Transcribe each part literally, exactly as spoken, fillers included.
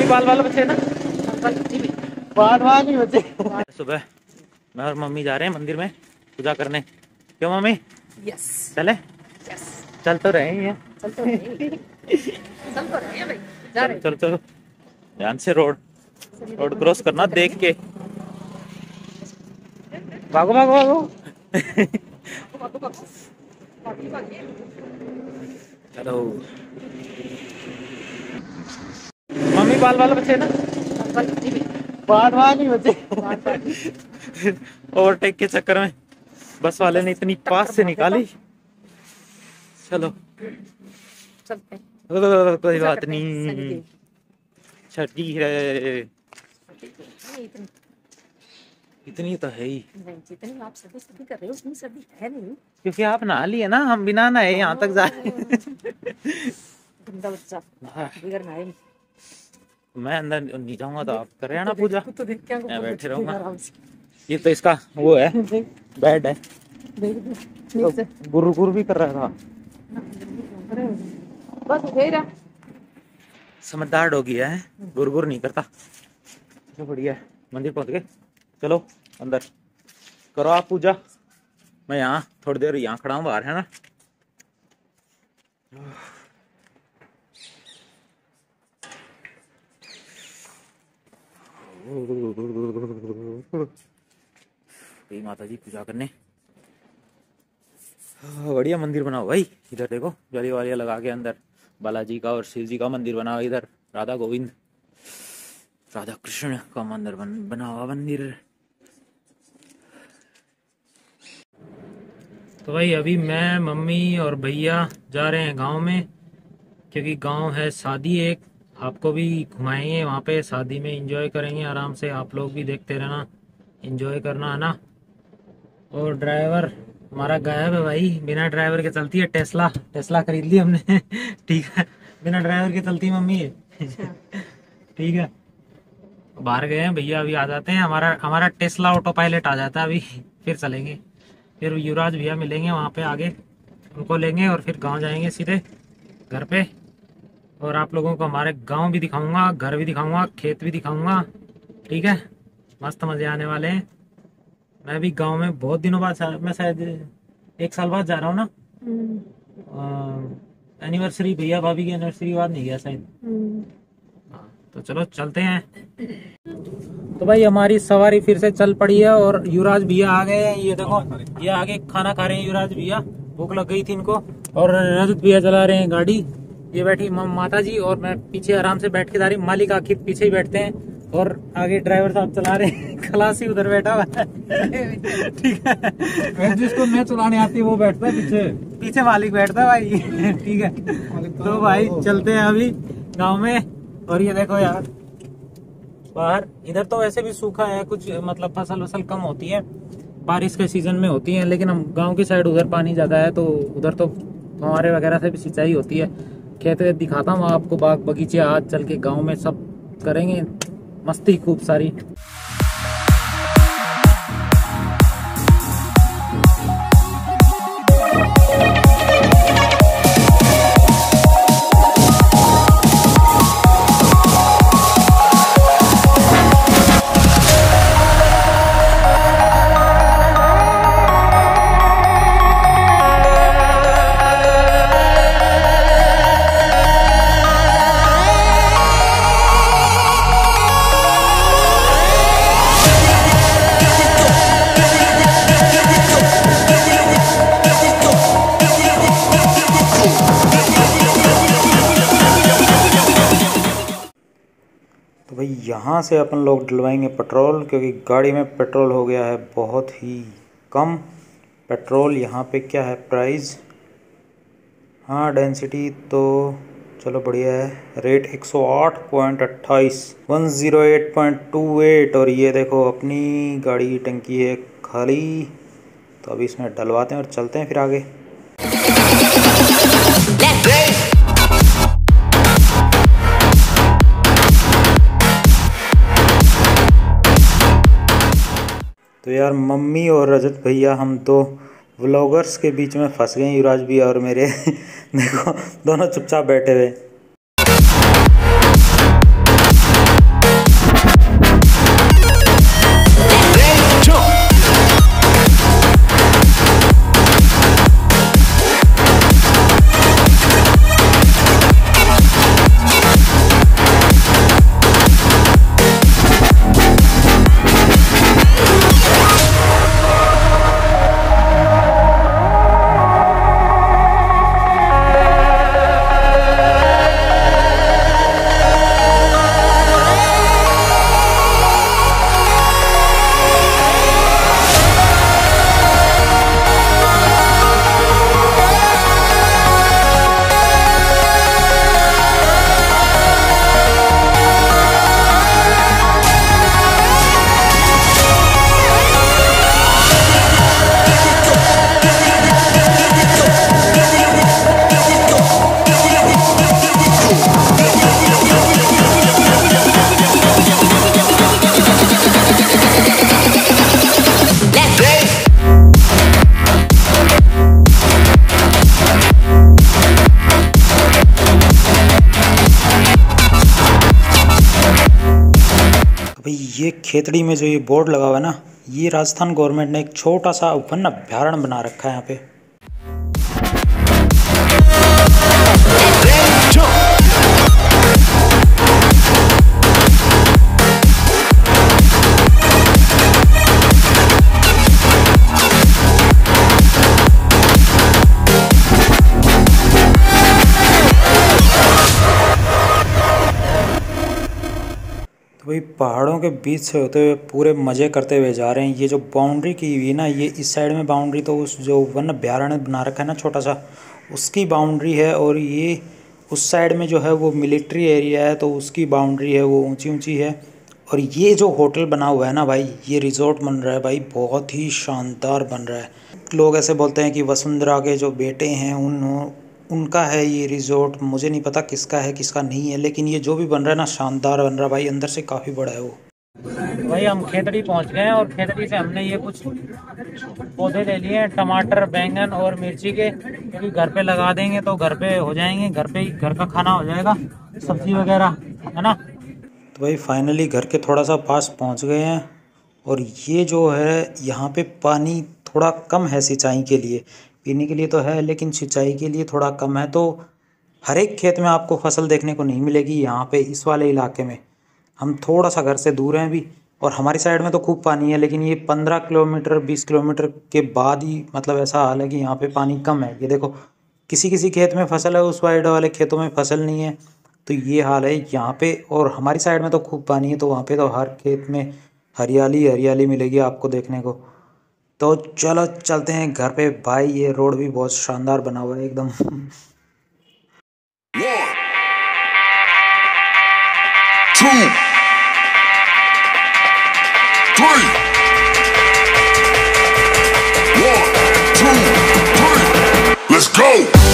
Mummy बाल वाले बचे ना, बाल वाल नहीं बचे। सुबह मैं और मम्मी जा रहे हैं मंदिर में पूजा करने। क्यों मम्मी? यस चले? यस चल तो रहे हैं, चल तो रहे हैं चल तो रहे हैं भाई, जा रहे हैं। चलो चलो ध्यान से, रोड रोड क्रॉस करना देख के। भागो भागो भागो। चलो मम्मी बाल वाले बचे ना, बाल वाल नहीं बचे। ओवरटेक के चक्कर में बस वाले ने इतनी पास से निकाली। चलो चलते हैं, कोई बात नहीं, छठी है इतनी तो है ही। नहीं जितनी आप सर्दी सर्दी कर रहे हो उतनी सर्दी है नहीं, क्योंकि आप नहा लिए ना, हम बिना नहाए यहाँ तक जा रहे हैं। गंदा बच्चा बिगड़ नहाए। मैं अंदर नहीं जाऊंगा तो आप कर रहे हैं ना पूजा, तो देख क्या मैं बैठे रहूंगा। ये तो इसका वो है, बेड है, तो गुरु गुरु भी कर रहा था। बस रहा समझदार डॉगी है, गुर गुर नहीं करता। तो बढ़िया है, मंदिर पहुंच गए। चलो अंदर करो आप पूजा, मैं यहाँ थोड़ी देर यहाँ खड़ा हूँ बाहर, है ना। माता जी पूजा करने, बढ़िया मंदिर बना हुआ भाई। इधर देखो जाली वालियाँ लगा के अंदर बालाजी का और शिव जी का मंदिर बना हुआ, इधर राधा गोविंद राधा कृष्ण का मंदिर बन, बना हुआ मंदिर। तो भाई अभी मैं मम्मी और भैया जा रहे हैं गांव में, क्योंकि गांव है शादी एक, आपको भी घुमाएंगे वहाँ पे, शादी में एंजॉय करेंगे आराम से, आप लोग भी देखते रहना, एंजॉय करना है ना। और ड्राइवर हमारा गायब है भाई, बिना ड्राइवर के चलती है टेस्ला, टेस्ला खरीद ली हमने। ठीक है, बिना ड्राइवर के चलती मम्मी है। ठीक है, बाहर गए हैं भैया, अभी आ जाते हैं, हमारा हमारा टेस्ला ऑटो पायलट आ जाता है अभी, फिर चलेंगे। फिर युवराज भैया मिलेंगे वहाँ पे आगे, उनको लेंगे और फिर गांव जाएंगे सीधे घर पे। और आप लोगों को हमारे गांव भी दिखाऊंगा, घर भी दिखाऊंगा, खेत भी दिखाऊंगा। ठीक है, मस्त मजे आने वाले हैं। मैं भी गांव में बहुत दिनों बाद, मैं शायद एक साल बाद जा रहा हूँ ना, एनिवर्सरी भैया भाभी की एनिवर्सरी बाद नहीं गया शायद। तो चलो चलते हैं। तो भाई हमारी सवारी फिर से चल पड़ी है और युवराज भैया आ गए हैं। ये देखो ये आगे खाना खा रहे हैं युवराज भैया, भूख लग गई थी इनको। और रजत भैया चला रहे हैं गाड़ी, ये बैठी माता जी और मैं पीछे आराम से बैठ के जा रही। मालिक आखिर पीछे ही बैठते हैं और आगे ड्राइवर साहब चला रहे हैं, खलासी उधर बैठा हुआ है। ठीक है, जिसको मैं चलाने आती है वो बैठता है पीछे, पीछे मालिक बैठता है भाई। ठीक है, तो भाई चलते हैं अभी गाँव में। और ये देखो यार बाहर, इधर तो वैसे भी सूखा है, कुछ मतलब फसल वसल कम होती है, बारिश के सीजन में होती है, लेकिन हम गांव की साइड उधर पानी ज्यादा है, तो उधर तो हमारे वगैरह से भी सिंचाई होती है। खेत वेत दिखाता हूँ आपको, बाग बगीचे, आज चल के गाँव में सब करेंगे मस्ती खूब सारी। तो भाई यहाँ से अपन लोग डलवाएंगे पेट्रोल, क्योंकि गाड़ी में पेट्रोल हो गया है बहुत ही कम। पेट्रोल यहाँ पे क्या है प्राइस, हाँ डेंसिटी तो चलो बढ़िया है, रेट एक सौ आठ पॉइंट अट्ठाईस, one zero eight point two eight. और ये देखो अपनी गाड़ी की टंकी है खाली, तो अभी इसमें डलवाते हैं और चलते हैं फिर आगे। तो यार मम्मी और रजत भैया हम दो व्लॉगर्स के बीच में फंस गए, युवराज भैया और मेरे। देखो दोनों चुपचाप बैठे हुए। ये खेतड़ी में जो ये बोर्ड लगा हुआ है ना, ये राजस्थान गवर्नमेंट ने एक छोटा सा वन अभ्यारण्य बना रखा है यहाँ पे। वही पहाड़ों के बीच से होते हुए पूरे मज़े करते हुए जा रहे हैं। ये जो बाउंड्री की हुई है ना, ये इस साइड में बाउंड्री तो उस जो वन अभ्यारण्य बना रखा है ना छोटा सा, उसकी बाउंड्री है, और ये उस साइड में जो है वो मिलिट्री एरिया है तो उसकी बाउंड्री है, वो ऊंची ऊंची है। और ये जो होटल बना हुआ है ना भाई, ये रिजॉर्ट बन रहा है भाई, बहुत ही शानदार बन रहा है। लोग ऐसे बोलते हैं कि वसुंधरा के जो बेटे हैं उन उनका है ये रिजॉर्ट, मुझे नहीं पता किसका है किसका नहीं है, लेकिन ये जो भी बन रहा है ना शानदार बन रहा है भाई, अंदर से काफ़ी बड़ा है वो। भाई हम खेतड़ी पहुंच गए हैं और खेतड़ी से हमने ये कुछ पौधे ले लिए हैं, टमाटर, बैंगन और मिर्ची के, क्योंकि घर पे लगा देंगे तो घर पे हो जाएंगे, घर पे ही घर का खाना हो जाएगा, सब्जी वगैरह, है ना। तो भाई फाइनली घर के थोड़ा सा पास पहुंच गए हैं। और ये जो है यहाँ पे पानी थोड़ा कम है सिंचाई के लिए, पीने के लिए तो है लेकिन सिंचाई के लिए थोड़ा कम है। तो हर एक खेत में आपको फसल देखने को नहीं मिलेगी यहाँ पे, इस वाले इलाके में। हम थोड़ा सा घर से दूर हैं अभी, और हमारी साइड में तो खूब पानी है, लेकिन ये पंद्रह किलोमीटर बीस किलोमीटर के बाद ही मतलब ऐसा हाल है कि यहाँ पे पानी कम है। ये देखो किसी किसी खेत में फसल है, उस साइड वाले खेतों में फसल नहीं है, तो ये हाल है यहाँ पे। और हमारी साइड में तो खूब पानी है, तो वहाँ पे तो हर खेत में हरियाली हरियाली मिलेगी आपको देखने को। तो चलो चलते हैं घर पे भाई, ये रोड भी बहुत शानदार बना हुआ है एकदम। Two, three. One, two, three. Let's go.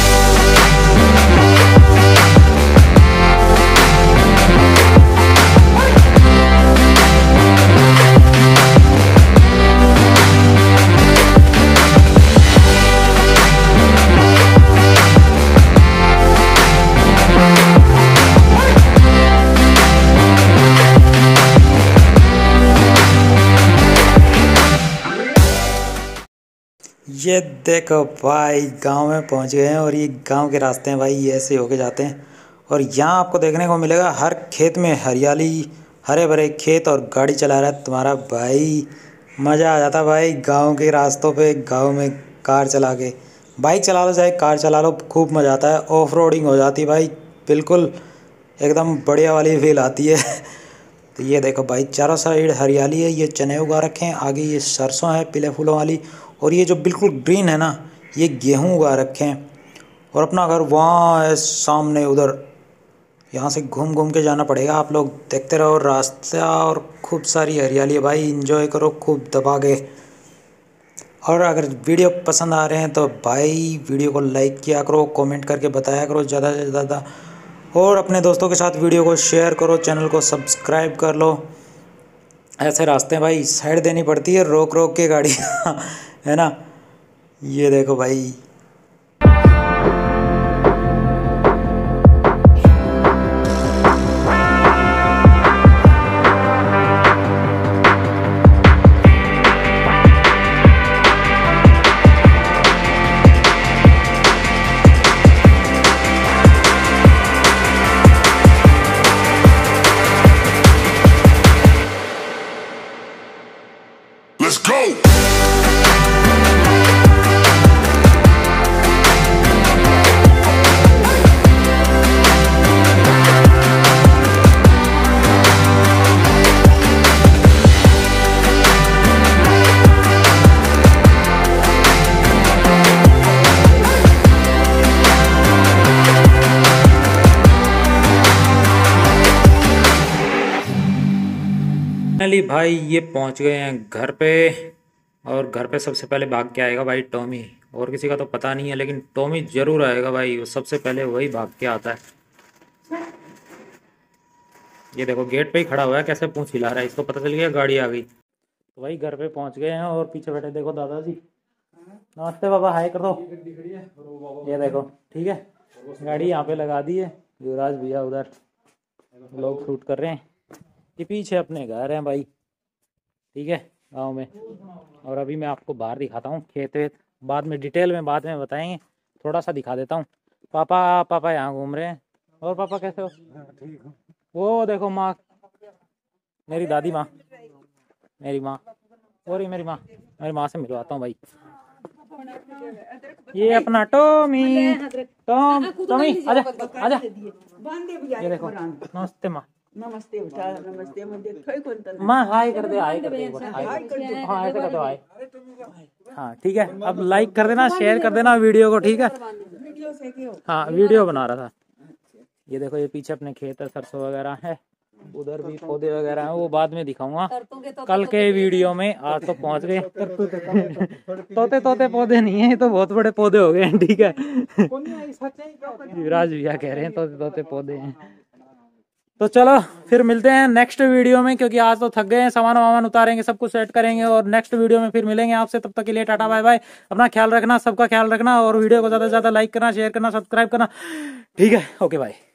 ये देखो भाई गांव में पहुंच गए हैं, और ये गांव के रास्ते हैं भाई, ये ऐसे होके जाते हैं। और यहाँ आपको देखने को मिलेगा हर खेत में हरियाली, हरे भरे खेत, और गाड़ी चला रहा है तुम्हारा भाई। मज़ा आ जाता भाई गांव के रास्तों पे, गांव में कार चला के, बाइक चला लो चाहे कार चला लो, खूब मज़ा आता है। ऑफ रोडिंग हो जाती है भाई, बिल्कुल एकदम बढ़िया वाली फील आती है। तो ये देखो भाई चारों साइड हरियाली है, ये चने उगा रखे हैं, आगे ये सरसों है पीले फूलों वाली, और ये जो बिल्कुल ग्रीन है ना, ये गेहूं उगा रखे हैं। और अपना घर वहाँ है सामने उधर, यहाँ से घूम घूम के जाना पड़ेगा। आप लोग देखते रहो रास्ता, और खूब सारी हरियाली है भाई, एंजॉय करो खूब दबा के। और अगर वीडियो पसंद आ रहे हैं तो भाई वीडियो को लाइक किया करो, कमेंट करके बताया करो ज़्यादा से ज़्यादा, और अपने दोस्तों के साथ वीडियो को शेयर करो, चैनल को सब्सक्राइब कर लो। ऐसे रास्ते भाई साइड देनी पड़ती है रोक रोक के गाड़ी है ना। ये देखो भाई Let's go. फाइनली भाई ये पहुंच गए हैं घर पे, और घर पे सबसे पहले भाग के आएगा भाई टॉमी। और किसी का तो पता नहीं है, लेकिन टॉमी जरूर आएगा भाई, वो सबसे पहले वही भाग के आता है। ये देखो गेट पे ही खड़ा हुआ है, कैसे पूंछ हिला रहा है, इसको पता चल गया गाड़ी आ गई। तो भाई घर पे पहुंच गए हैं, और पीछे बैठे देखो दादाजी। नमस्ते बाबा, हाय कर दो। ये देखो ठीक है, गाड़ी यहाँ पे लगा दी है, युवराज भैया उधर लोग शूट कर रहे हैं। ये पीछे अपने घर हैं भाई, ठीक है, गांव में। और अभी मैं आपको बाहर दिखाता हूँ खेत वेत, बाद में डिटेल में बाद में बताएंगे, थोड़ा सा दिखा देता हूँ। पापा पापा यहाँ घूम रहे हैं। और पापा कैसे हो? वो देखो माँ, मेरी दादी माँ, मेरी माँ, और ये मेरी माँ, मेरी माँ से मिलवाता हूँ भाई। ये अपना टॉमी, टॉम टॉमी आजा आजा। ये देखो, नमस्ते माँ। नमस्ते बेटा, नमस्ते। मैं देखो कौन तन माँ हाय कर दे, हाय कर दे, हाय कर दे। हाँ ऐसे कर दो हाय। हाँ ठीक है, अब लाइक कर देना, शेयर कर देना वीडियो को, ठीक है। वीडियो से क्यों? हाँ वीडियो बना रहा था। ये देखो, ये पीछे अपने खेत है, सरसों वगैरह है, उधर भी पौधे वगैरह हैं, वो बाद में दिखाऊंगा कल के वीडियो में। आज तो पहुंच गए। तोते तोते पौधे नहीं है, ये तो बहुत बड़े पौधे हो गए हैं, ठीक है। युवराज भैया कह रहे हैं तोते तोते पौधे हैं। तो चलो फिर मिलते हैं नेक्स्ट वीडियो में, क्योंकि आज तो थक गए हैं, सामान वामान उतारेंगे, सब कुछ सेट करेंगे, और नेक्स्ट वीडियो में फिर मिलेंगे आपसे। तब तक के लिए टाटा बाय बाय, अपना ख्याल रखना, सबका ख्याल रखना, और वीडियो को ज्यादा से ज्यादा लाइक करना, शेयर करना, सब्सक्राइब करना, ठीक है। Okay bye.